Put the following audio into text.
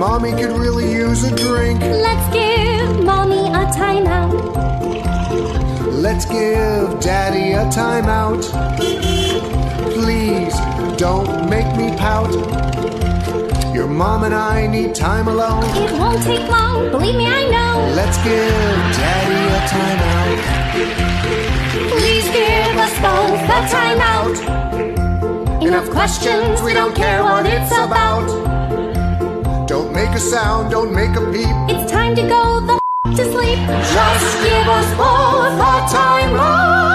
Mommy could really use a drink. Let's give Mommy a timeout. Let's give Daddy a timeout. Please don't make me pout. Your mom and I need time alone. It won't take long, believe me, I know. Let's give Daddy a timeout. Please give us both a timeout. Enough questions, we don't care what it's about. Don't make a sound, don't make a peep. It's time to go the to sleep. Just give us both a timeout.